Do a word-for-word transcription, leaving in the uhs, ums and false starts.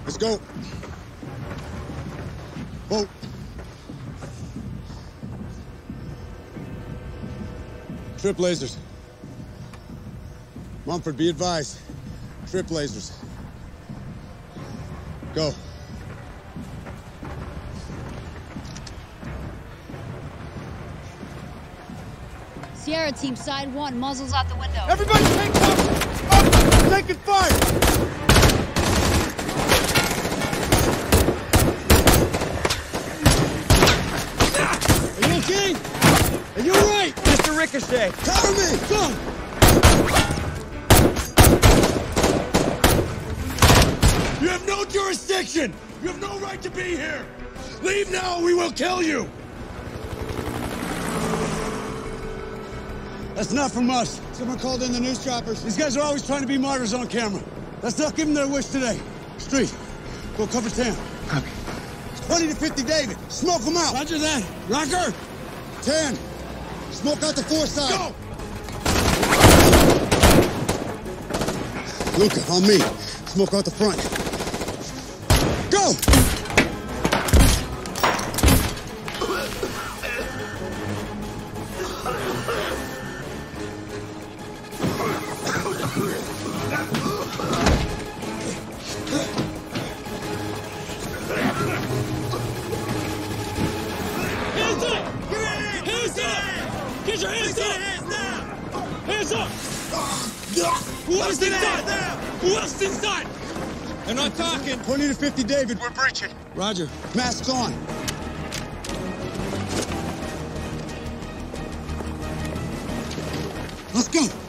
Let's go. Vote. Trip lasers. Mumford, be advised. Trip lasers. Go. Sierra team, side one, muzzles out the window. Everybody take cover! Up! Taking fire! Are you okay? Are you all right? Mister Ricochet! Cover me! Go! You have no jurisdiction! You have no right to be here! Leave now, or we will kill you! That's not from us. Someone called in the news choppers. These guys are always trying to be martyrs on camera. Let's not give them their wish today. Street, go cover town. Copy. twenty to fifty, David. Smoke them out. Roger that. Rocker. ten. Smoke out the four side. Go! Luca, on me. Smoke out the front. Go! Get your hands up! Hands up! Who else inside? Who else inside? They're not talking. twenty to fifty, David. We're breaching. Roger. Masks on. Let's go.